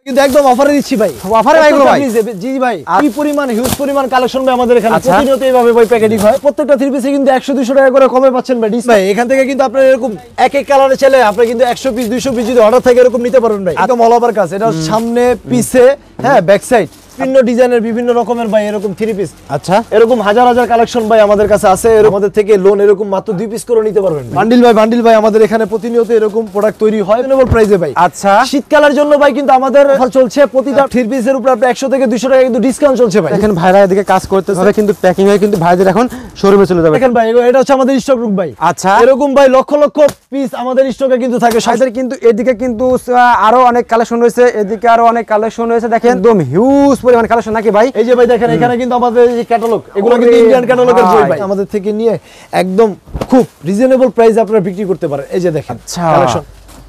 কিন্তু একদম অফারে দিচ্ছি ভাই। অফারে ভাই গুলো ভাই। জি ভাই, কি পরিমাণ হিউজ পরিমাণ কালেকশন ভাই আমাদের এখানে প্রতিনিয়ত এইভাবে ভাই প্যাকেটিং হয়। প্রত্যেকটা থ্রি পিসে কিন্তু 100-200 টাকা করে কমে পাচ্ছেন ভাই। ভাই এখান থেকে কিন্তু আপনারা এরকম এক এক কালারে চাইলে আপনি কিন্তু 100 পিস 200 পিস যদি অর্ডার থাকে এরকম নিতে পারবেন ভাই। একদম অল ওভার কাজ, এটা সামনে পিছে হ্যাঁ ব্যাক সাইড বিভিন্ন ডিজাইনের বিভিন্ন রকমের ভাই এরকম থ্রি পিস। আচ্ছা, এরকম হাজার হাজার কালেকশন ভাই আমাদের কাছে আছে। আমাদের থেকে লোন এরকম মাত্র 2 পিস করে নিতে পারবেন। বান্ডিল ভাই আমাদের এখানে প্রতিনিয়ত এরকম প্রোডাক্ট তৈরি হয় রিজনেবল প্রাইসে ভাই। আচ্ছা, শীতকালের জন্য ভাই কিন্তু আমাদের অফার চলছে, প্রতিটা থ্রি পিসের উপর আপনি 100 থেকে 200 টাকা কিন্তু ডিসকাউন্ট চলছে ভাই। দেখেন ভাইরা এদিকে কাজ করতেছে, কিন্তু প্যাকিং হয়ে কিন্তু ভাইদের এখন শোরুমে চলে যাবে। দেখেন ভাই এটা হচ্ছে আমাদের স্টক রুম ভাই। আচ্ছা, এরকম ভাই লক্ষ লক্ষ পিস আমাদের স্টকে কিন্তু থাকে। সাইজের কিন্তু এদিকে কিন্তু আরো অনেক কালেকশন রয়েছে, এদিকে আরো অনেক কালেকশন রয়েছে। দেখেন একদম হিউজ পরিমাণ কালেকশন নাকি ভাই? এই যে ভাই দেখেন এখানে কিন্তু আমাদের এই ক্যাটালগ, এগুলো কিন্তু ইন্ডিয়ান ক্যাটালগের বই ভাই। আমাদের থেকে নিয়ে একদম খুব রিজনেবল প্রাইসে আপনারা বিক্রি করতে পারেন। এই যে দেখেন কালেকশন,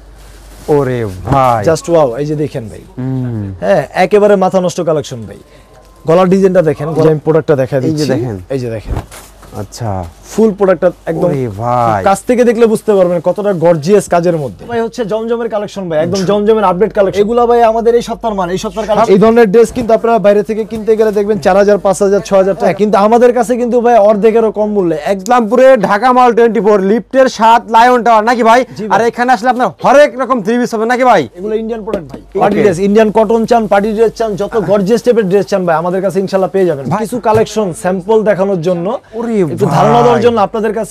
ওরে ভাই জাস্ট ওয়াও। এই যে দেখেন ভাই, হ্যাঁ একেবারে মাথা নষ্ট কালেকশন ভাই। গলার ডিজাইনটা দেখেন, গলার প্রোডাক্টটা দেখা দিচ্ছি। এই যে দেখেন, আচ্ছা ফুল প্রোডাক্টটা একদম ভাই কাছ থেকে দেখলে বুঝতে পারবেন কতটা গর্জিয়াস কাজের মধ্যে। ভাই হচ্ছে জমজমের কালেকশন ভাই, একদম জমজমের আপডেট কালেকশন। এগুলা ভাই আমাদের এই সপ্তাহের মাল, এই সপ্তাহের কালেকশন। এই ধরনের ড্রেস কিন্তু আপনারা বাইরে থেকে কিনতে গেলে দেখবেন 4000 5000 6000 টাকা, কিন্তু আমাদের কাছে কিন্তু ভাই অর্ধেকেরও কম মূল্যে। ইসলামপুরে ঢাকা মল 24 লিফটের 7 লায়ন টাওয়ার নাকি ভাই? আর এখানে আসলে আপনার হরেক রকম থ্রি পিস হবে নাকি ভাই? এগুলো ইন্ডিয়ান প্রোডাক্ট ভাই। পার্টি ড্রেস, ইন্ডিয়ান কটন চান, পার্টি ড্রেস চান, যত গর্জিয়াস টাইপের ড্রেস চান ভাই আমাদের কাছে ইনশাআল্লাহ পেয়ে যাবেন। কিছু কালেকশন স্যাম্পল দেখানোর জন্য, একটু ধারণা দেওয়ার জন্য আপনাদের কাছে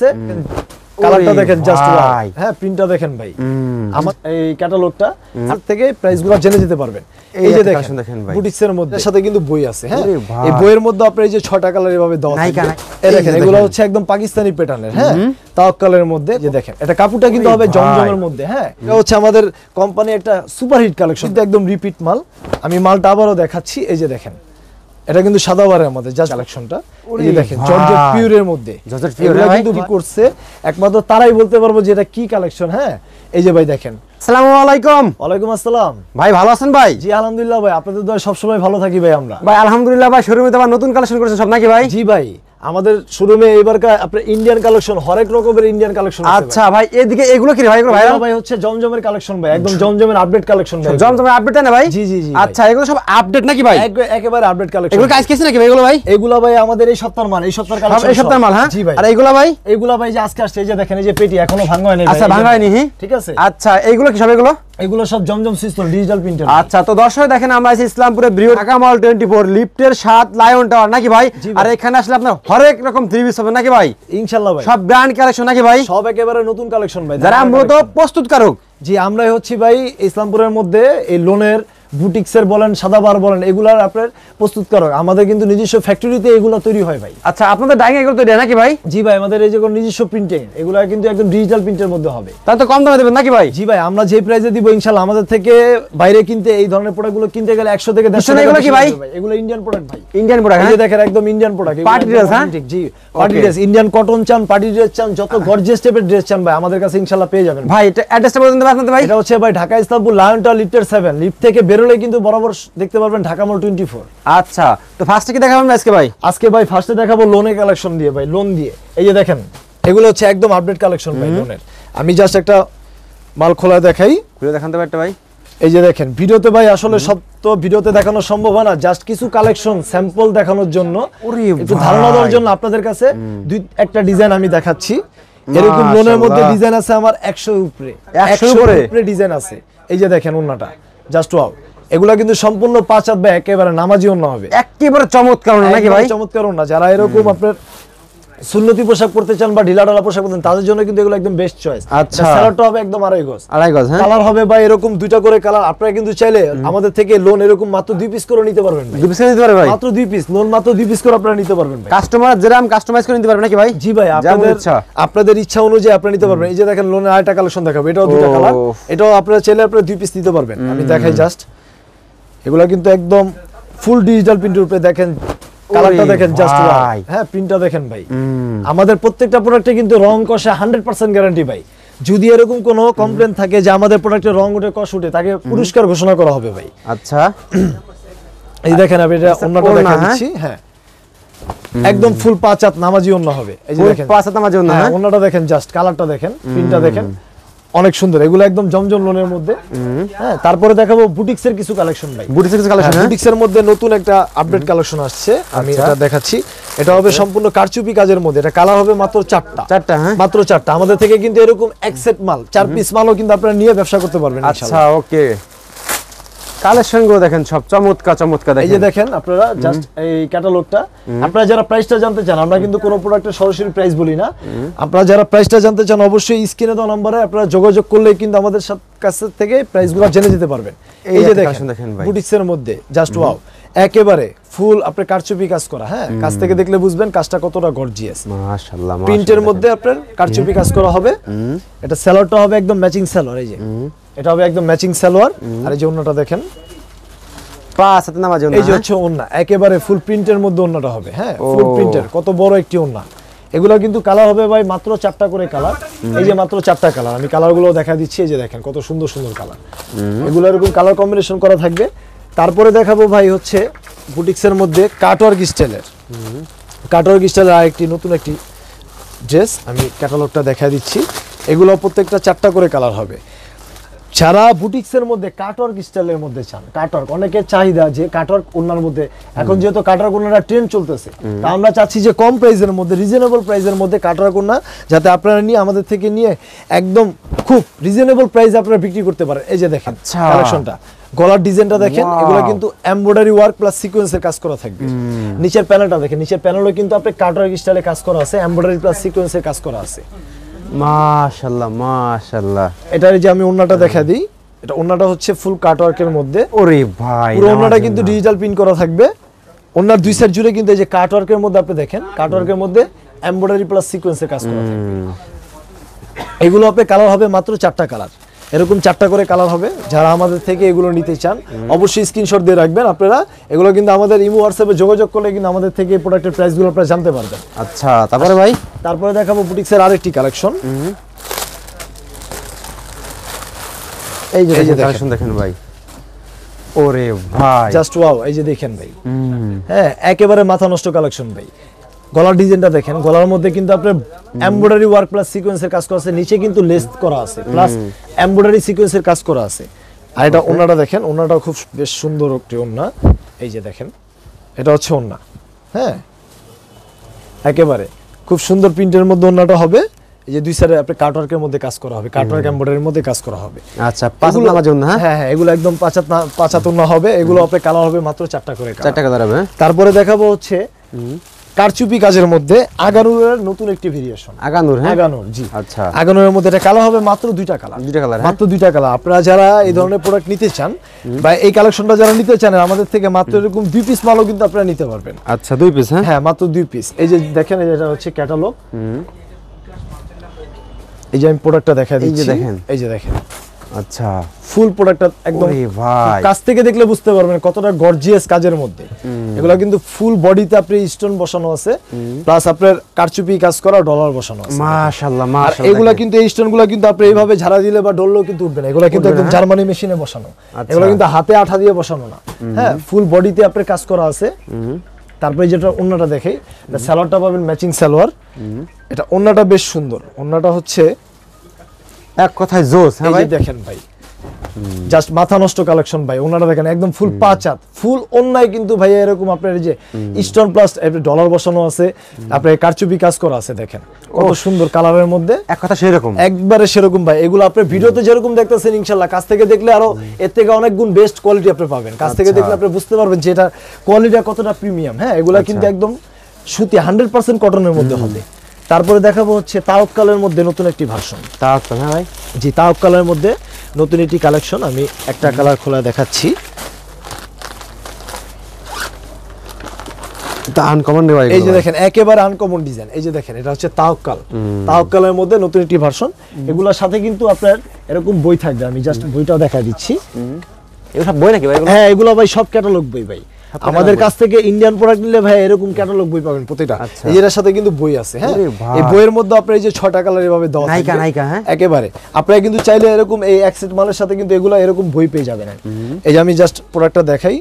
কালারটা দেখেন, জাস্ট ভাই হ্যাঁ প্রিন্টটা দেখেন ভাই। আমার এই ক্যাটালগটা থেকে প্রাইসগুলো জেনে যেতে পারবেন। এই যে দেখেন ভাই বুটিক্সের মধ্যে সাথে কিন্তু বই আছে। হ্যাঁ এই বইয়ের মধ্যে আপনারা এই যে 6টা কালার এভাবে দেওয়া আছে। এই দেখেন এগুলো হচ্ছে একদম পাকিস্তানি প্যাটার্নের, হ্যাঁ তাওয়াক্কালের মধ্যে। যে দেখেন এটা কাপড়টা কিন্তু হবে জমজমের মধ্যে। হ্যাঁ এটা হচ্ছে আমাদের কোম্পানি একটা সুপারহিট কালেকশন, একদম রিপিট মাল। আমি মালটা আবারও দেখাচ্ছি। এই যে দেখেন এটা কিন্তু সাদাবারের মধ্যে জাস্ট কালেকশনটা। এই যে দেখেন জর্জেট পিওরের মধ্যে, জর্জেট পিওর কিন্তু কি করছে একমাত্র তারাই বলতে পারবো যে এটা কি কালেকশন। হ্যাঁ এই যে ভাই দেখেন। আসসালামু আলাইকুম। ওয়ালাইকুম আসসালাম ভাই, ভালো আছেন ভাই? জি আলহামদুলিল্লাহ ভাই, আপনাদের দোয়ায় সবসময় ভালো থাকি ভাই আমরা। ভাই আলহামদুলিল্লাহ ভাই, শোরুমে তো আবার নতুন কালেকশন করেছেন সব নাকি ভাই? জি ভাই, আমাদের শোরুমে এবারকার আপনার ইন্ডিয়ান কালেকশন, হরেক রকমের ইন্ডিয়ান কালেকশন আছে। আচ্ছা ভাই, এদিকে এগুলো কি ভাই? এগুলো ভাই হচ্ছে জমজমের কালেকশন ভাই, একদম জমজমের আপডেট কালেকশন ভাই। জমজমের আপডেট না ভাই? জি জি জি। আচ্ছা এগুলো সব আপডেট নাকি ভাই? একেবারে আপডেট কালেকশন। এগুলো কাজ কেছে নাকি ভাই এগুলো ভাই? এগুলো ভাই আমাদের এই সপ্তাহের মাল, এই সপ্তাহের কালেকশন। এই সপ্তাহের মাল? হ্যাঁ জি ভাই। আর এগুলো ভাই? এগুলো ভাই যে আজকে আসছে। এই যে দেখেন এই যে পেটি এখনো ভাঙা হয়নি। আচ্ছা ভাঙা হয়নি, ঠিক আছে। আচ্ছা এগুলো কি সব? এগুলো সব জমজম সিস্টেম ডিজিটাল প্রিন্টার। আচ্ছা তো দর্শক দেখেন আমরা আছি ইসলামপুরে বৃহৎ ঢাকা মল 24 লিফটের 7 লায়ন টাওয়ার নাকি ভাই? আর এখানে আসলে আপনার হরেক রকম থ্রি পিস হবে নাকি ভাই? ইনশাআল্লাহ ভাই, সব ব্র্যান্ড কালেকশন নাকি ভাই? সব একেবারে নতুন কালেকশন ভাই, যারা মূলত প্রস্তুতকারক। জি আমরাই হচ্ছি ভাই ইসলামপুরের মধ্যে এই লোনের বুটিক্সের বলেন, সাদাবার বলেন, এগুলার আপনার প্রস্তুতকারক। আমাদের কিন্তু নিজস্ব ফ্যাক্টরিতে এগুলো তৈরি হয় ভাই। আচ্ছা আপনাদের ডাইং এগুলো তৈরি হয় নাকি ভাই? জি ভাই, আমাদের এই যে নিজস্ব প্রিন্টিং, এগুলো কিন্তু একদম ডিজিটাল প্রিন্টের মধ্যে হবে। তাহলে তো কম দামে দেবেন নাকি ভাই? জি ভাই, আমরা যে প্রাইসে দিব ইনশাআল্লাহ। আমাদের থেকে বাইরে কিনতে এই ধরনের প্রোডাক্টগুলো কিনতে গেলে 100 থেকে 150 টাকা। এগুলো কি ভাই? এগুলো ইন্ডিয়ান প্রোডাক্ট ভাই। Indian product? এই যে দেখেন একদম ইন্ডিয়ান প্রোডাক্ট। Party dress? হ্যাঁ জি পার্টি ড্রেস, ইন্ডিয়ান কটন চান, পার্টি ড্রেস চান, যত গর্জিয়াস টাইপের ড্রেস চান ভাই আমাদের কাছে ইনশাআল্লাহ পেয়ে যাবেন ভাই। এটা অ্যাড্রেসটা বলুন তো আপনাদের ভাই। এটা হচ্ছে ভাই ঢাকা ইসলামপুর লায়ন টাওয়ার লিফটের 7, লিফট থেকে বেরোলে কিন্তু বরাবর দেখতে পারবেন ঢাকা মল 24। আচ্ছা তো ফার্স্টে কি দেখাবেন আজকে ভাই? আজকে ভাই ফার্স্টে দেখাবো লোনের কালেকশন দিয়ে ভাই, লোন দিয়ে। এই যে দেখেন এগুলো হচ্ছে একদম আপডেট কালেকশন ভাই লোনের। আমি জাস্ট একটা মাল খোলা দেখাই, খুলে দেখান তো একটা ভাই। এই যে দেখেন ভিডিওতে ভাই আসলে সব তো ভিডিওতে দেখানো সম্ভব হয় না, জাস্ট কিছু কালেকশন স্যাম্পল দেখানোর জন্য, একটু ধারণা দেওয়ার জন্য আপনাদের কাছে দুই একটা ডিজাইন আমি দেখাচ্ছি। এরকম লোনের মধ্যে ডিজাইন আছে আমার 100 উপরে, 100 উপরে ডিজাইন আছে। এই যে দেখেন ওন্নাটা, জাস্ট ওয়াও। এগুলা কিন্তু সম্পূর্ণ 5 হাত বা একেবারে নামাজি ওন্না হবে, একেবারে চমৎকার ওন্না নাকি ভাই? চমৎকার ওন্না। যারা এরকম আপনার সুন্নতি পোশাক পরতে চান বা ঢিলাঢালা পোশাক পরতে চান তাদের জন্য কিন্তু এগুলো একদম বেস্ট চয়েস। আচ্ছা স্যালাডটা হবে একদম 2.5 গজ। 2.5 গজ, হ্যাঁ। কালার হবে ভাই এরকম দুইটা করে কালার। আপনারা কিন্তু চাইলে আমাদের থেকে লোন এরকম মাত্র 2 পিস করে নিতে পারবেন ভাই। 2 পিস নিতে পারবেন ভাই? মাত্র 2 পিস লোন, মাত্র 2 পিস করে আপনারা নিতে পারবেন ভাই। কাস্টমার যেরকম কাস্টমাইজ করে নিতে পারবেন নাকি ভাই? জি ভাই, আপনাদের ইচ্ছা অনুযায়ী আপনারা নিতে পারবেন। এই যে দেখেন লোনের আরেকটা কালেকশন দেখাবো, এটাও দুটো কালার। এটাও আপনারা চাইলে আপনারা 2 পিস নিতে পারবেন। আমি দেখাই জাস্ট, এগুলা কিন্তু একদম ফুল ডিজিটাল প্রিন্টের উপরে। দেখেন কালারটা দেখেন জাস্ট ভাই, হ্যাঁ প্রিন্টটা দেখেন ভাই। আমাদের প্রত্যেকটা প্রোডাক্টে কিন্তু রং কষে 100% গ্যারান্টি ভাই। যদি এরকম কোনো কমপ্লেইন থাকে যে আমাদের প্রোডাক্টে রং উঠে কষ উঠে, তাকে পুরস্কার ঘোষণা করা হবে ভাই। আচ্ছা এই দেখেন আমি এটা ওন্নাটা দেখা দিচ্ছি। হ্যাঁ একদম ফুল 5 হাত নামাজি ওন্না হবে। এই যে দেখেন 5 হাত নামাজি ওন্না, হ্যাঁ ওন্নাটা দেখেন জাস্ট, কালারটা দেখেন, প্রিন্টটা দেখেন, অনেক সুন্দর, এগুলো একদম জমজম লোনের মধ্যে। হ্যাঁ, তারপরে দেখাবো বুটিক্স এর কিছু কালেকশন ভাই। বুটিক্সের কিছু কালেকশন, বুটিক্স এর মধ্যে নতুন একটা আপডেট কালেকশন আসছে, আমি এটা দেখাচ্ছি। এটা হবে সম্পূর্ণ কারচুপি কাজের মধ্যে, এটা কালার হবে মাত্র 4টা। হ্যাঁ, মাত্র 4টা। আমাদের থেকে কিন্তু এরকম এক সেট মাল 4 পিস মালও কিন্তু আপনারা নিয়ে ব্যবসা করতে পারবেন আচ্ছা, ওকে। কালেকশন গুলো দেখেন সব চমৎকার চমৎকার। এই যে দেখেন আপনারা জাস্ট এই ক্যাটালগটা, আপনারা যারা প্রাইসটা জানতে চান, আমরা কিন্তু কোনো প্রোডাক্টের সরাসরি প্রাইস বলি না, আপনারা যারা প্রাইসটা জানতে চান অবশ্যই স্ক্রিনে দেওয়া নম্বরে আপনারা যোগাযোগ করলে কিন্তু আমাদের কাছে থেকে প্রাইসগুলো জেনে যেতে পারবেন। এই যে দেখেন ভাই, বুটিক্সের মধ্যে জাস্ট ওয়াও, একেবারে ফুল আপনার কারচুপি কাজ করা। হ্যাঁ, কাজ থেকে দেখলে বুঝবেন কাজটা কতটা গর্জিয়াস। মাশাআল্লাহ, প্রিন্টের মধ্যে আপনার কারচুপি কাজ করা হবে। এটা সালোয়ারটা হবে একদম ম্যাচিং সালোয়ার, এই যে এটা হবে একদম ম্যাচিং সালোয়ার। আর এই যে ওন্নাটা দেখেন, পাঁচ হাতে নামাজ ওন্না, এই যে হচ্ছে ওন্না, একেবারে ফুল প্রিন্টের মধ্যে ওন্নাটা হবে। হ্যাঁ, ফুল প্রিন্টের, কত বড় একটি ওন্না। এগুলো কিন্তু কালার হবে ভাই মাত্র 4টা করে কালার। এই যে মাত্র 4টা কালার, আমি কালারগুলো দেখা দিচ্ছি। এই যে দেখেন কত সুন্দর সুন্দর কালার, এগুলো এরকম কালার কম্বিনেশন করা থাকবে। তারপরে দেখাবো ভাই হচ্ছে বুটিক্সের মধ্যে কাটওয়ার্ক স্টাইলের, কাটওয়ার্ক স্টাইলের আরেকটি নতুন একটি ড্রেস, আমি ক্যাটালগটা দেখা দিচ্ছি। এগুলো প্রত্যেকটা 4টা করে কালার হবে। যারা বুটিক্সের মধ্যে কাটওয়ার্ক স্টাইলের মধ্যে চান, কাটওয়ার্ক অনেকের চাহিদা যে কাটওয়ার্ক ওন্নার মধ্যে, এখন যেহেতু কাটওয়ার্ক ওন্নাটা ট্রেন্ড চলতেছে, তা আমরা চাচ্ছি যে কম প্রাইসের মধ্যে, রিজনেবল প্রাইসের মধ্যে কাটওয়ার্ক ওন্না যাতে আপনারা নিয়ে আমাদের থেকে নিয়ে একদম খুব রিজনেবল প্রাইসে আপনারা বিক্রি করতে পারেন। এই যে দেখেন কালেকশনটা, গলার ডিজাইনটা দেখেন, এগুলো কিন্তু এমব্রয়ডারি ওয়ার্ক প্লাস সিকোয়েন্সের কাজ করা থাকবে। নিচের প্যানেলটা দেখেন, নিচের প্যানেলও কিন্তু আপনার কাটওয়ার্ক স্টাইলে কাজ করা আছে, এমব্রয়ডারি প্লাস সিকোয়েন্সের কাজ করা আছে। মাশাআল্লাহ মাশাআল্লাহ। এটার যে আমি ওন্নাটা দেখা দিই, এটা ওন্নাটা হচ্ছে ফুল কাটওয়ার্কের মধ্যে। ওরে ভাই, পুরো ওন্নাটা কিন্তু ডিজিটাল প্রিন্ট করা থাকবে। ওন্নার দুই সাইড জুড়ে কিন্তু এই যে কাটওয়ার্কের মধ্যে আপনি দেখেন, কাটওয়ার্কের মধ্যে এমব্রয়ডারি প্লাস সিকোয়েন্সের কাজ করা থাকবে। এগুলো আপনি কালার হবে মাত্র 4টা কালার, এরকম 4টা করে কালার হবে। যারা আমাদের থেকে এগুলো নিতে চান অবশ্যই স্ক্রিনশট দিয়ে রাখবেন আপনারা। এগুলো কিন্তু আমাদের ইমো হোয়াটসঅ্যাপে যোগাযোগ করলে কিন্তু আমাদের থেকে এই প্রোডাক্টের প্রাইসগুলো আপনারা জানতে পারবেন। আচ্ছা, তারপরে ভাই, তারপরে দেখাবো বুটিক্সের আরেকটি কালেকশন। এই যে কালেকশন দেখেন ভাই, ওরে ভাই জাস্ট ওয়াও, এই যে দেখেন ভাই, হ্যাঁ একেবারে মাথা নষ্ট কালেকশন ভাই। গলার ডিজাইনটা দেখেন, গলার মধ্যে কিন্তু আপনার এমব্রয়ডারি ওয়ার্ক প্লাস সিকোয়েন্সের কাজ করা আছে, নিচে কিন্তু লেস করা আছে প্লাস এমব্রয়ডারি সিকোয়েন্সের কাজ করা আছে। আর এটা ওন্নাটা দেখেন, ওন্নাটাও খুব বেশ সুন্দর একটি ওন্না। এই যে দেখেন, এটা হচ্ছে ওন্না। হ্যাঁ, একেবারে খুব সুন্দর প্রিন্টের মধ্যে ওন্নাটা হবে। এই যে দুই সাইডে আপনি কাটওয়ার্কের মধ্যে কাজ করা হবে, কাটওয়ার্ক এমব্রয়ডারির মধ্যে কাজ করা হবে। আচ্ছা, পাঁচ হাত নামাজ ওন্না। হ্যাঁ হ্যাঁ, এগুলো একদম পাঁচ হাত ওন্না হবে। এগুলো আপনি কালার হবে মাত্র 4টা করে, 4টা কালার হবে। তারপরে দেখাবো হচ্ছে কারচুপি কাজের মধ্যে আগানুরের নতুন একটি ভেরিয়েশন। আগানুর, হ্যাঁ আগানুর, জি আচ্ছা। আগানুরের মধ্যে এটা কালার হবে মাত্র 2টা কালার, 2টা কালার, মাত্র 2টা কালার। আপনারা যারা এই ধরনের প্রোডাক্ট নিতে চান বা এই কালেকশনটা যারা নিতে চান, আমাদের থেকে মাত্র এরকম 2 পিস মালও কিন্তু আপনারা নিতে পারবেন। আচ্ছা, 2 পিস, হ্যাঁ হ্যাঁ, মাত্র 2 পিস। এই যে দেখেন, এটা হচ্ছে ক্যাটালগ। এই যে আমি প্রোডাক্টটা দেখা দিচ্ছি, এই যে দেখেন, এই যে দেখেন। আচ্ছা, ফুল প্রোডাক্টটা একদম ভাই কাছ থেকে দেখলে বুঝতে পারবেন কতটা গর্জিয়াস কাজের মধ্যে। এগুলা কিন্তু ফুল বডিতে আপনি স্টোন বসানো আছে, প্লাস আপনার কারচুপি কাজ করা ডলার বসানো আছে। মাশাআল্লাহ মাশাআল্লাহ। এগুলা কিন্তু এই স্টোনগুলা কিন্তু আপনি এইভাবে ঝাড়া দিলে বা ডললেও কিন্তু উঠবে না। এগুলা কিন্তু একদম জার্মানি মেশিনে বসানো, এগুলা কিন্তু হাতে আঠা দিয়ে বসানো না। হ্যাঁ, ফুল বডিতে আপনার কাজ করা আছে। তারপরে যেটা ওন্নাটা দেখেই, এটা সালোয়ারটা পাবেন ম্যাচিং সালোয়ার। এটা ওন্নাটা বেশ সুন্দর, ওন্নাটা হচ্ছে এক কথায় জোস। হ্যাঁ ভাই, দেখেন ভাই, জাস্ট মাথা নষ্ট কালেকশন ভাই। ওনারা দেখেন একদম ফুল 5 হাত ফুল অন্যায় কিন্তু ভাই এরকম আপনার এই যে স্টোন প্লাস ডলার বসানো আছে, আপনার কারচুপি কাজ করা আছে। দেখেন কত সুন্দর কালারের মধ্যে, এক কথা সেরকম, একবারে সেরকম ভাই। এগুলো আপনি ভিডিওতে যেরকম দেখতেছেন ইনশাআল্লাহ কাছ থেকে দেখলে আরো এর থেকে অনেক গুণ বেস্ট কোয়ালিটি আপনি পাবেন। কাছ থেকে দেখলে আপনি বুঝতে পারবেন যে এটা কোয়ালিটিটা কতটা প্রিমিয়াম। হ্যাঁ, এগুলা কিন্তু একদম সুতি 100% কটনের মধ্যে হবে। তারপরে দেখাবো হচ্ছে তাওয়াক্কালের মধ্যে নতুন একটি ভার্সন। তাওয়াক্কাল, হ্যাঁ ভাই, জি তাওয়াক্কালের মধ্যে নতুন একটি কালেকশন। আমি একটা কালার খোলা দেখাচ্ছি। আনকমন ভাই, এই যে দেখেন একেবারে আনকমন ডিজাইন। এই যে দেখেন, এটা হচ্ছে তাওয়াক্কাল। তাওয়াক্কালের মধ্যে নতুন একটি ভার্সন। এগুলোর সাথে কিন্তু আপনার এরকম বই থাকবে, আমি জাস্ট বইটাও দেখাই দিচ্ছি। এগুলো সব বই নাকি ভাই? হ্যাঁ, এগুলো ভাই সব ক্যাটালগ বই ভাই। আমাদের কাছ থেকে ইন্ডিয়ান প্রোডাক্ট নিলে ভাই এরকম ক্যাটালগ বই পাবেন প্রতিটা। এর সাথে কিন্তু বই আছে। হ্যাঁ, এই বইয়ের মধ্যে আপনার এই যে 6টা কালার এভাবে দেওয়া আছে, নাইকা, হ্যাঁ একেবারে আপনারা কিন্তু চাইলে এরকম এই এক সেট মালের সাথে কিন্তু এগুলো এরকম বই পেয়ে যাবেন। এই যে আমি জাস্ট প্রোডাক্টটা দেখাই,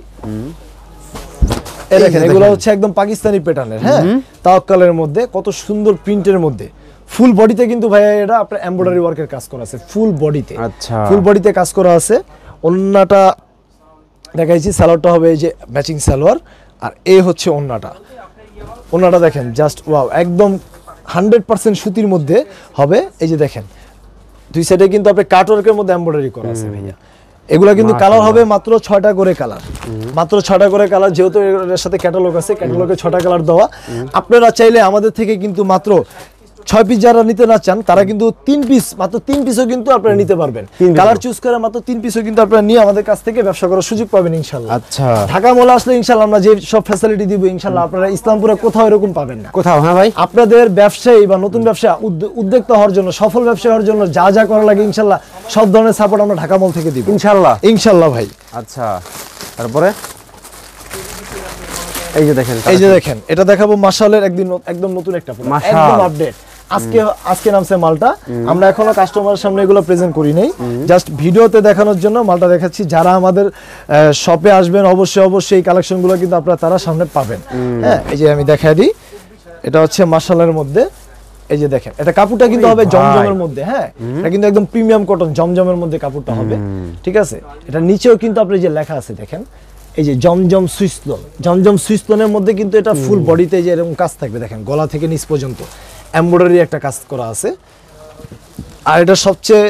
এই দেখেন এগুলো হচ্ছে একদম পাকিস্তানি প্যাটার্নের। হ্যাঁ, তাওয়াক্কালের মধ্যে কত সুন্দর প্রিন্টের মধ্যে ফুল বডিতে কিন্তু ভাইয়া এটা আপনার এমব্রয়ডারি ওয়ার্কের কাজ করা আছে ফুল বডিতে। আচ্ছা, ফুল বডিতে কাজ করা আছে। ওন্নাটা দেখাইছি, সালোয়ারটা হবে এই যে ম্যাচিং সালোয়ার, আর এই হচ্ছে ওন্নাটা। ওন্নাটা দেখেন জাস্ট ওয়াও, একদম 100% সুতির মধ্যে হবে। এই যে দেখেন দুই সাইডে কিন্তু আপনি কাটওয়ার্কের মধ্যে এমব্রয়ডারি করা আছে ভাইয়া। এগুলা কিন্তু কালার হবে মাত্র 6টা করে কালার, মাত্র 6টা করে কালার। যেহেতু এর সাথে ক্যাটালগ আছে, ক্যাটালগে 6টা কালার দেওয়া। আপনারা চাইলে আমাদের থেকে কিন্তু মাত্র 6 পিস যারা নিতে না চান তারা কিন্তু 3 পিস, মাত্র 3 পিসও কিন্তু আপনারা নিতে পারবেন। কালার চুজ করে মাত্র 3 পিসও কিন্তু আপনারা নিয়ে আমাদের কাছ থেকে ব্যবসা করার সুযোগ পাবেন ইনশাআল্লাহ। আচ্ছা, ঢাকা মলে আসলে ইনশাআল্লাহ আমরা যে সব ফ্যাসিলিটি দিব ইনশাআল্লাহ আপনারা ইসলামপুরে কোথাও এরকম পাবেন না। কোথাও? হ্যাঁ ভাই, আপনাদের ব্যবসায়ী বা নতুন ব্যবসা উদ্যোক্তা হওয়ার জন্য, সফল ব্যবসা হওয়ার জন্য যা যা করা লাগে ইনশাআল্লাহ সব ধরনের সাপোর্ট আমরা ঢাকা মল থেকে দিব ইনশাআল্লাহ। ইনশাআল্লাহ ভাই। আচ্ছা, তারপরে এই যে দেখেন, এই যে দেখেন এটা দেখাবো মাশাআল্লাহর একদম নতুন একটা প্রোডাক্ট, মাশাআল্লাহ। একদম আপডেট। আজকে নামছে মালটা, আমরা এখনো কাস্টমারের সামনে এগুলো প্রেজেন্ট করি নাই, জাস্ট ভিডিওতে দেখানোর জন্য মালটা দেখাচ্ছি। যারা আমাদের শপে আসবেন অবশ্যই এই কালেকশনগুলো কিন্তু আপনারা তারা সামনে পাবেন। হ্যাঁ, এই যে আমি দেখাই দিই, এটা হচ্ছে মাশাআল্লাহর মধ্যে। এই যে দেখেন এটা কাপড়টা কিন্তু হবে জমজমের মধ্যে। হ্যাঁ, এটা কিন্তু একদম প্রিমিয়াম কটন জমজমের মধ্যে কাপড়টা হবে, ঠিক আছে। এটা নিচেও কিন্তু আপনি যে লেখা আছে দেখেন, এই যে জমজম সুইসলোনের মধ্যে কিন্তু এটা ফুল বডিতে যে এরকম কাজ থাকবে দেখেন, গলা থেকে নিচ পর্যন্ত এমব্রয়ডারি একটা কাজ করা আছে। আর এটা সবচেয়ে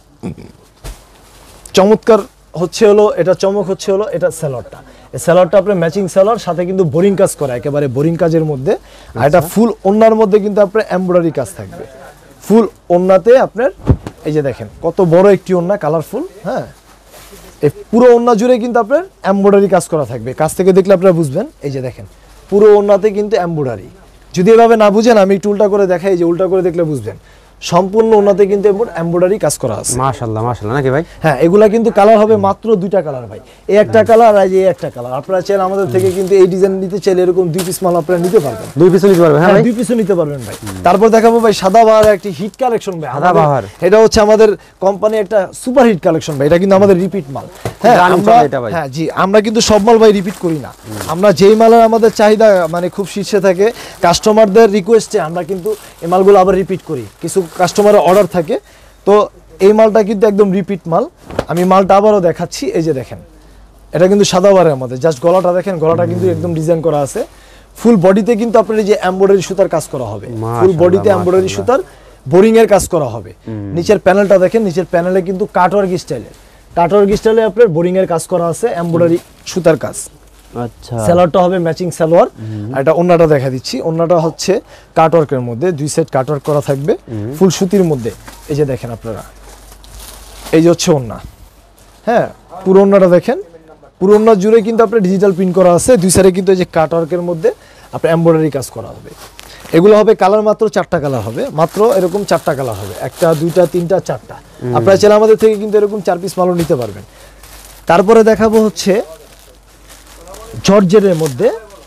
চমৎকার হচ্ছে হলো, এটা চমক হচ্ছে হলো এটা সালোয়ারটা। এই সালোয়ারটা আপনার ম্যাচিং সালোয়ার, সাথে কিন্তু বোরিং কাজ করা, একেবারে বোরিং কাজের মধ্যে। আর এটা ফুল ওন্নার মধ্যে কিন্তু আপনার এমব্রয়ডারি কাজ থাকবে ফুল ওন্নাতে আপনার। এই যে দেখেন কত বড় একটি ওন্না, কালারফুল। হ্যাঁ, এই পুরো ওন্না জুড়ে কিন্তু আপনার এমব্রয়ডারি কাজ করা থাকবে। কাছ থেকে দেখলে আপনারা বুঝবেন। এই যে দেখেন পুরো ওন্নাতে কিন্তু এমব্রয়ডারি। যদি এভাবে না বুঝেন আমি একটু উল্টা করে দেখাই, যে উল্টা করে দেখলে বুঝবেন। সম্পূর্ণ ওন্নাতে কিন্তু এমব্রয়ডারি কাজ করা আছে। মাশাআল্লাহ মাশাআল্লাহ, নাকি ভাই? হ্যাঁ, এগুলা কিন্তু কালার হবে মাত্র 2টা কালার ভাই। এই একটা কালার আর এই একটা কালার। আপনারা চাইলে আমাদের থেকে কিন্তু এই ডিজাইন নিতে চাইলে এরকম 2 পিস মাল আপনারা নিতে পারবেন। 2 পিস নিতে পারবেন? হ্যাঁ ভাই, 2 পিসও নিতে পারবেন ভাই। তারপর দেখাবো ভাই সাদাবাহার একটি হিট কালেকশন ভাই। সাদাবাহার এটা হচ্ছে আমাদের কোম্পানি একটা সুপার হিট কালেকশন ভাই। এটা কিন্তু আমাদের রিপিট মাল। হ্যাঁ, হ্যাঁ জি, আমরা কিন্তু সব মাল ভাই রিপিট করি না। আমরা যেই মালের আমাদের চাহিদা মানে খুব শীর্ষে থাকে, কাস্টমারদের রিকোয়েস্টে আমরা কিন্তু এই মালগুলো আবার রিপিট করি। কিছু কাস্টমারের অর্ডার থাকে, তো এই মালটা কিন্তু একদম রিপিট মাল। আমি মালটা আবারও দেখাচ্ছি। এই যে দেখেন এটা কিন্তু সাদাবাহারের মধ্যে, জাস্ট গলাটা দেখেন, গলাটা কিন্তু একদম ডিজাইন করা আছে। ফুল বডিতে কিন্তু আপনার এই যে এমব্রয়ডারি সুতার কাজ করা হবে, ফুল বডিতে এমব্রয়ডারি সুতার বোরিং এর কাজ করা হবে। নিচের প্যানেলটা দেখেন, নিচের প্যানেলে কিন্তু কাটওয়ার্ক স্টাইলে আপনার বোরিং এর কাজ করা আছে, এমব্রয়ডারি সুতার কাজ। আচ্ছা, সালোয়ারটা হবে ম্যাচিং সালোয়ার। আর এটা ওন্নাটা দেখা দিচ্ছি, ওন্নাটা হচ্ছে কাটওয়ার্কের মধ্যে, 2 সাইড কাটওয়ার্ক করা থাকবে ফুল সুতির মধ্যে। এই যে দেখেন আপনারা, এই যে হচ্ছে ওন্না। হ্যাঁ, পুরো ওন্নাটা দেখেন, পুরো ওন্না জুড়ে কিন্তু আপনার ডিজিটাল প্রিন্ট করা আছে। 2 সাইডে কিন্তু এই যে কাটওয়ার্কের মধ্যে আপনার এমব্রয়ডারি কাজ করা হবে। এগুলো হবে কালার মাত্র 4টা কালার হবে, মাত্র এরকম 4টা কালার হবে, 1টা 2টা 3টা 4টা। আপনারা চাইলে আমাদের থেকে কিন্তু এরকম 4 পিস মালও নিতে পারবেন। তারপরে দেখাবো হচ্ছে জর্জেটের মধ্যে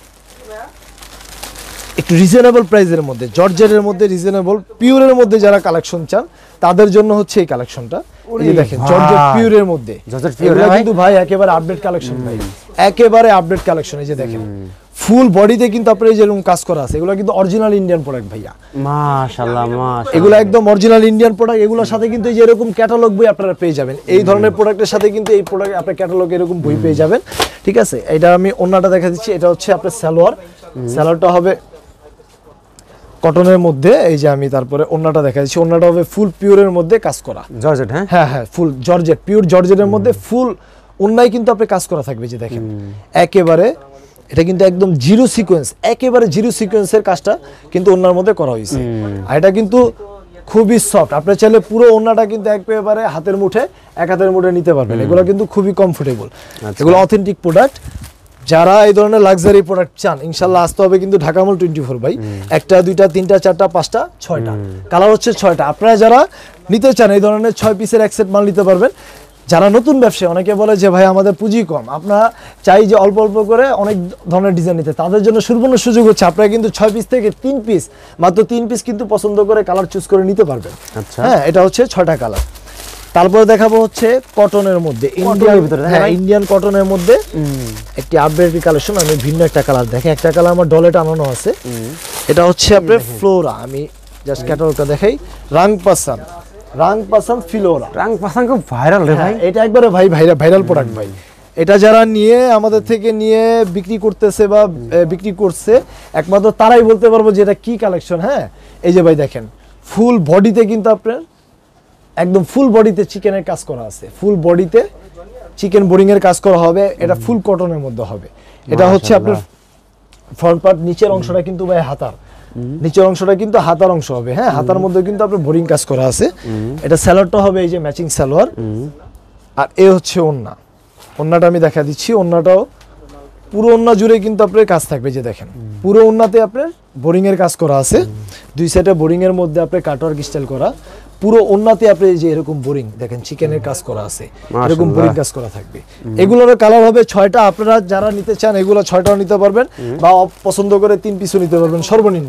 একটু রিজনেবল প্রাইসের মধ্যে, জর্জেটের মধ্যে রিজনেবল পিওরের মধ্যে যারা কালেকশন চান তাদের জন্য হচ্ছে এই কালেকশনটা। এই যে দেখেন জর্জেট পিওরের মধ্যে, এগুলো কিন্তু ভাই একেবারে আপডেট কালেকশন ভাই, একেবারে আপডেট কালেকশন। এই যে দেখেন ফুল বডিতে কিন্তু আপনার এই যেরকম কাজ করা আছে, এগুলো কিন্তু অরিজিনাল ইন্ডিয়ান প্রোডাক্ট ভাইয়া। মাশাআল্লাহ মাশাআল্লাহ, এগুলো একদম অরিজিনাল ইন্ডিয়ান প্রোডাক্ট। এগুলোর সাথে কিন্তু এই যে এরকম ক্যাটালগ বই আপনারা পেয়ে যাবেন। এই ধরনের প্রোডাক্টের সাথে কিন্তু এই প্রোডাক্ট আপনার ক্যাটালগ এরকম বই পেয়ে যাবেন, ঠিক আছে। এটা আমি ওন্নাটা দেখা দিচ্ছি, এটা হচ্ছে আপনার সালোয়ার। সালোয়ারটা হবে কটনের মধ্যে। এই যে আমি তারপরে ওন্নাটা দেখা দিচ্ছি, ওন্নাটা হবে ফুল পিওরের মধ্যে কাজ করা জর্জেট। হ্যাঁ হ্যাঁ হ্যাঁ, ফুল জর্জেট, পিওর জর্জেটের মধ্যে ফুল ওন্নায় কিন্তু আপনি কাজ করা থাকবে। যে দেখেন একেবারে এটা কিন্তু একদম জিরো সিকোয়েন্স, একেবারে জিরো সিকোয়েন্সের কাজটা কিন্তু ওন্নার মধ্যে করা হয়েছে। আর এটা কিন্তু খুবই সফট। আপনি চাইলে পুরো ওন্নাটা কিন্তু একেবারে হাতের মুঠে, এক হাতের মুঠে নিতে পারবেন। এগুলো কিন্তু খুবই কমফোর্টেবল, এগুলো অথেন্টিক প্রোডাক্ট। যারা এই ধরনের লাক্সারি প্রোডাক্ট চান ইনশাল্লাহ আসতে হবে কিন্তু ঢাকা মল 24 ভাই। 1টা 2টা 3টা 4টা 5টা 6টা কালার হচ্ছে 6টা। আপনারা যারা নিতে চান এই ধরনের 6 পিসের এক সেট মাল নিতে পারবেন। যারা নতুন ব্যবসায়ী, অনেকে বলে যে ভাই আমাদের পুঁজি কম, আপনারা চাই যে অল্প অল্প করে অনেক ধরনের ডিজাইন নিতে, তাদের জন্য সুবর্ণ সুযোগ হচ্ছে আপনারা কিন্তু 6 পিস থেকে 3 পিস, মাত্র 3 পিস কিন্তু পছন্দ করে কালার চুজ করে নিতে পারবেন। হ্যাঁ, এটা হচ্ছে 6টা কালার। তারপরে দেখাবো হচ্ছে কটনের মধ্যে, ইন্ডিয়ান কটনের মধ্যে একটি আপডেট কালেকশন। আমি ভিন্ন একটা কালার দেখে, একটা কালার আমার ডলে টানানো আছে, এটা হচ্ছে আপনার ফ্লোরা। আমি জাস্ট ক্যাটালগটা দেখাই। রাংপাসান ফিলোরা, রাংপাসান খুব ভাইরাল রে ভাই। এটা একবারে ভাই ভাইরাল প্রোডাক্ট ভাই। এটা যারা নিয়ে আমাদের থেকে নিয়ে বিক্রি করতেছে বা বিক্রি করছে, একমাত্র তারাই বলতে পারবো যে এটা কি কালেকশন। হ্যাঁ, এই যে ভাই দেখেন, ফুল বডিতে কিন্তু আপনার একদম ফুল বডিতে চিকেনের কাজ করা আছে, ফুল বডিতে চিকেন বোরিং এর কাজ করা হবে। এটা ফুল কটনের মধ্যে হবে। এটা হচ্ছে আপনার ফ্রন্ট পার্ট, নিচের অংশটা কিন্তু ভাই হাতার, নিচের অংশটা কিন্তু হাতার অংশ হবে। হ্যাঁ, হাতার মধ্যে কিন্তু আপনার বোরিং কাজ করা আছে। এটা সালোয়ারটা হবে এই যে ম্যাচিং সালোয়ার। আর এ হচ্ছে ওন্না, ওন্নাটা আমি দেখা দিচ্ছি। ওন্নাটাও পুরো ওন্না জুড়ে কিন্তু আপনার কাজ থাকবে, যে দেখেন পুরো ওন্নাতে আপনার বোরিং এর কাজ করা আছে। দুই সাইডে বোরিং এর মধ্যে আপনার কাটওয়ার্ক স্টাইল করা। পুরো ওন্নাতে আপনি যে এরকম বোরিং দেখেন, চিকেনের কাজ করা আছে, এরকম বোরিং কাজ করা থাকবে। এগুলোর কালার হবে 6টা। আপনারা যারা নিতে চান এগুলো 6টাও নিতে পারবেন, বা পছন্দ করে 3 পিসও নিতে পারবেন সর্বনিম্ন।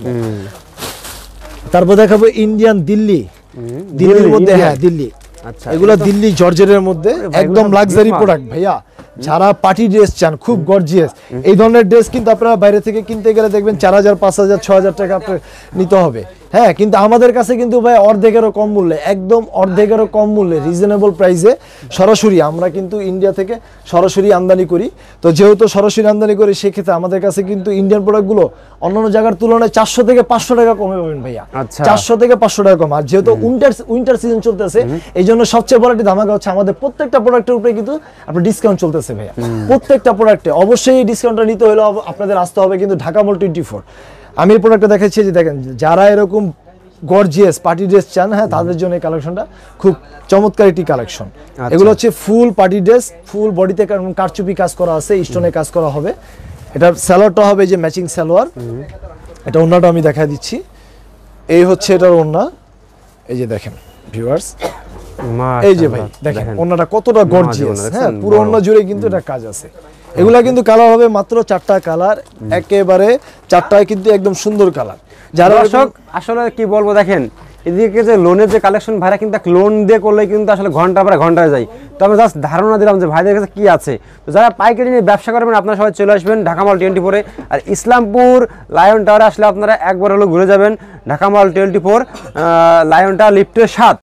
তারপর দেখাবো ইন্ডিয়ান দিল্লির মধ্যে। হ্যাঁ, দিল্লি। আচ্ছা, এগুলো দিল্লি জর্জেটের মধ্যে একদম লাক্সারি প্রোডাক্ট ভাইয়া। যারা পার্টি ড্রেস চান খুব গর্জিয়াস, এই ধরনের ড্রেস কিন্তু আপনারা বাইরে থেকে কিনতে গেলে দেখবেন 4000, 5000, 6000 টাকা আপনার নিতে হবে। হ্যাঁ, কিন্তু আমাদের কাছে কিন্তু ভাই অর্ধেকেরও কম মূল্যে, একদম অর্ধেকেরও কম মূল্যে, রিজনেবল প্রাইসে সরাসরি আমরা কিন্তু ইন্ডিয়া থেকে সরাসরি আমদানি করি। তো যেহেতু সরাসরি আমদানি করি, সেক্ষেত্রে আমাদের কাছে কিন্তু ইন্ডিয়ান প্রোডাক্টগুলো অন্যান্য জায়গার তুলনায় 400 থেকে 500 টাকা কমে পাবেন ভাইয়া। 400 থেকে 500 টাকা কম। আর যেহেতু উইন্টার সিজন চলতেছে, এই জন্য সবচেয়ে বড় একটি ধামাকা হচ্ছে আমাদের প্রত্যেকটা প্রোডাক্টের উপরে কিন্তু আপনার ডিসকাউন্ট চলতেছে ভাইয়া। প্রত্যেকটা প্রোডাক্টে অবশ্যই এই ডিসকাউন্টটা নিতে হলে আপনাদের আসতে হবে কিন্তু ঢাকা মল 24। আমি এই প্রোডাক্টটা দেখাচ্ছি, যে দেখেন যারা এরকম গর্জিয়াস পার্টি ড্রেস চান, হ্যাঁ, তাদের জন্য এই কালেকশনটা খুব চমৎকার একটি কালেকশন। এগুলো হচ্ছে ফুল পার্টি ড্রেস, ফুল বডিতে কারচুপি কাজ করা আছে, স্টোনে কাজ করা হবে। এটার সালোয়ারটা হবে যে ম্যাচিং সালোয়ার। এটা ওন্নাটা আমি দেখা দিচ্ছি। এই হচ্ছে এটার ওন্না, এই যে দেখেন ভিউয়ার্স, এই যে ভাই দেখেন ওন্নাটা কতটা গর্জিয়াস। হ্যাঁ, পুরো ওন্না জুড়ে কিন্তু এটা কাজ আছে। এগুলা কিন্তু কালার হবে মাত্র 4টা কালার, একেবারে 4টায় কিন্তু একদম সুন্দর কালার। যারা দর্শক আসলে কি বলবো, দেখেন এদিকে যে লোনের যে কালেকশন, ভাইরা কিন্তু লোন দিয়ে করলে কিন্তু আসলে ঘন্টা পরে ঘন্টায় যায়। তো আমি জাস্ট ধারণা দিলাম যে ভাইদের কাছে কি আছে। তো যারা পাইকারি নিয়ে ব্যবসা করবেন, আপনারা সবাই চলে আসবেন ঢাকা মল 24-এ। আর ইসলামপুর লায়ন টাওয়ারে আসলে আপনারা একবার হলো ঘুরে যাবেন। ঢাকা মল 24, লায়ন টাওয়ার লিফটের 7।